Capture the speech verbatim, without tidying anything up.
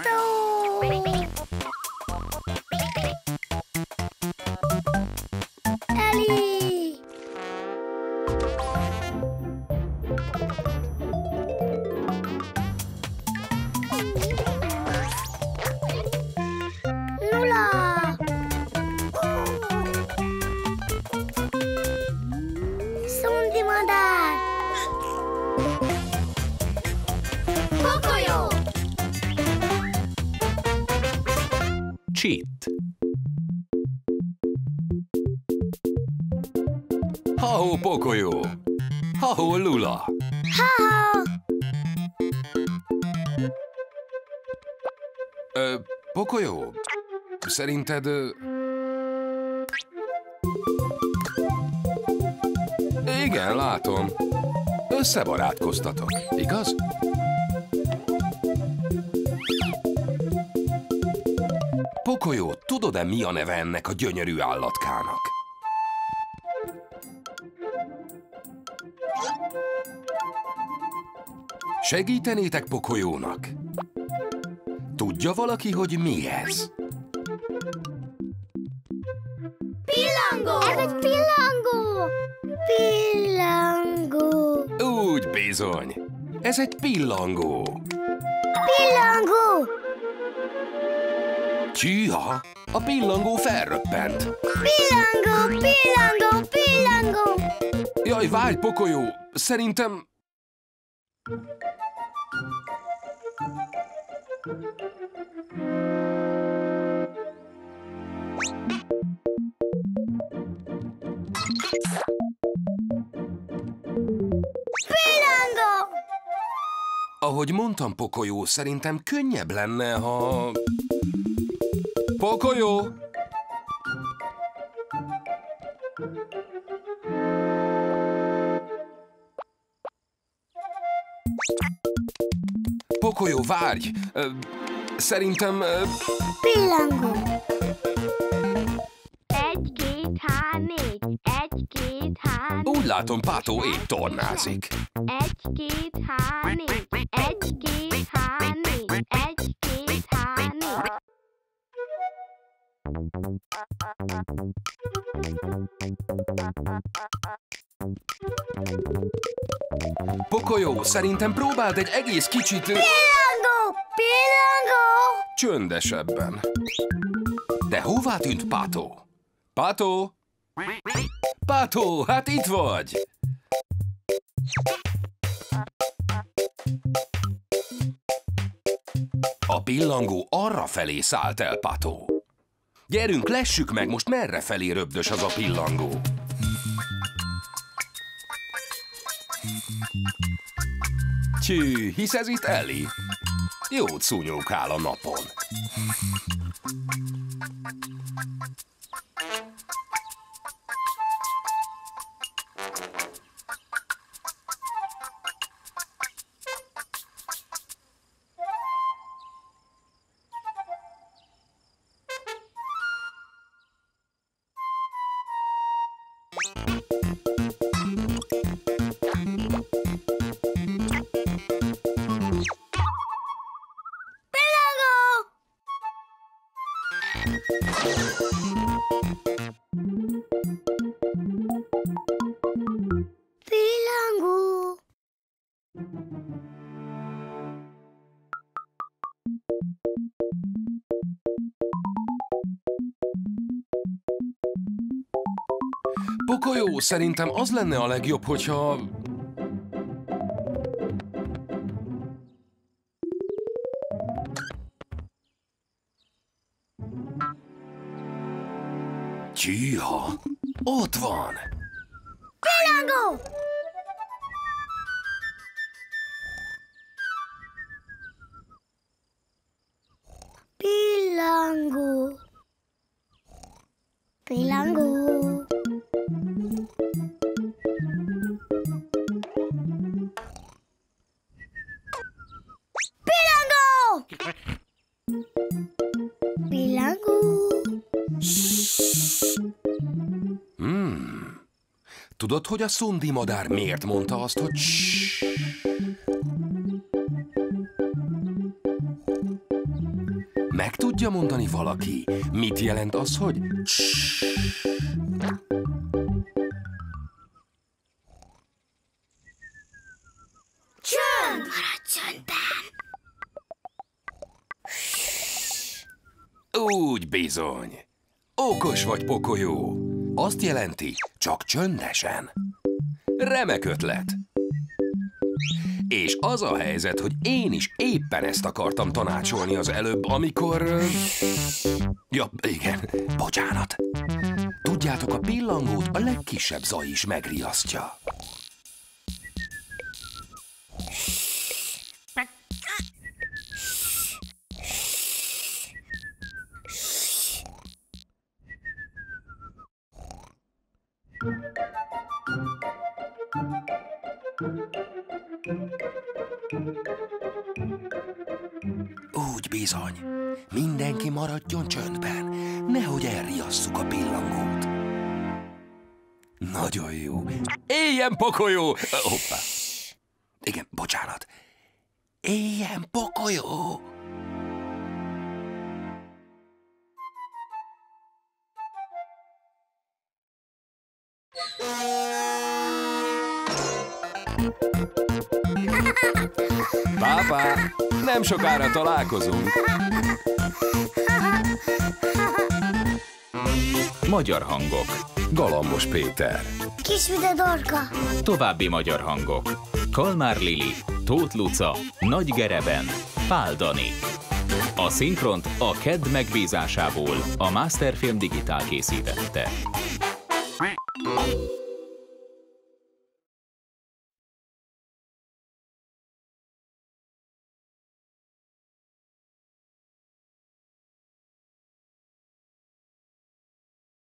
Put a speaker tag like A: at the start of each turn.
A: Pátó! Eli! Lula! Szundi madár! Pokolyó!
B: Csit. Ha-hó, Pokolyó! Ha-hó, Lula!
A: Ha-ha!
B: Ö, Pokolyó, szerinted... Ö... Igen, látom. Összebarátkoztatok, igaz? Pokolyó, tudod-e, mi a neve ennek a gyönyörű állatkának? Segítenétek Pokolyónak? Tudja valaki, hogy mi ez?
A: Pillangó! Ez egy pillangó! Pillangó!
B: Úgy bizony. Ez egy pillangó.
A: Pillangó!
B: Csíha, a pillangó felröppent.
A: Pillangó! Pillangó! Pillangó!
B: Jaj, várj, Pokolyó, szerintem...
A: Pillangó!
B: Ahogy mondtam, Pokolyó, szerintem könnyebb lenne, ha... Pokolyó! Pokolyó, várj! Ö, Szerintem... ö,
A: Pillangó!
C: Egy, két, há, négy. Egy, két, há, négy.
B: Úgy látom, Pátó épp tornázik.
C: Egy, két, há, négy. Egy, két, há, négy. Egy, két, há, négy.
B: Pokolyó, szerintem próbáld egy egész kicsit... ö,
A: Pillangó! Pillangó!
B: csöndesebben. De hová tűnt Pátó? Pátó? Pátó, hát itt vagy! A pillangó arra felé szállt el, Pátó. Gyerünk, lessük meg, most merre felé röbdös az a pillangó. Csű, hisz ez itt Eli. Jót szúnyókál a napon.
A: Pillangó! Pillangó!
B: Pokolyó, szerintem az lenne a legjobb, hogyha... Csíha, ott van!
A: Pillangó! Pillangó! Pillangó! Pillangó! Pillangó!
B: Hmm. Tudod, hogy a szundi madár miért mondta azt, hogy ssss? tudja mondani valaki, mit jelent az, hogy css?
A: Csönd! Maradj csöndben!
B: Úgy bizony. Okos vagy, pokolyó. Azt jelenti, csak csöndesen. Remek ötlet. És az a helyzet, hogy én is éppen ezt akartam tanácsolni az előbb, amikor... Ja, igen, bocsánat. Tudjátok, a pillangót a legkisebb zaj is megriasztja. Úgy bizony. Mindenki maradjon csöndben, nehogy elriasszuk a pillangót. Nagyon jó. Éljen, pokolyó! Hoppá. Igen, bocsánat. Éljen, pokolyó! Pápá, nem sokára találkozunk.
D: Magyar hangok.
B: Galambos Péter.
A: Kisvide Dorka.
D: További magyar hangok. Kalmár Lili, Tóth Luca, Nagy Gereben, Pál Dani. A szinkront a Kedd megbízásából a Masterfilm Digitál készítette.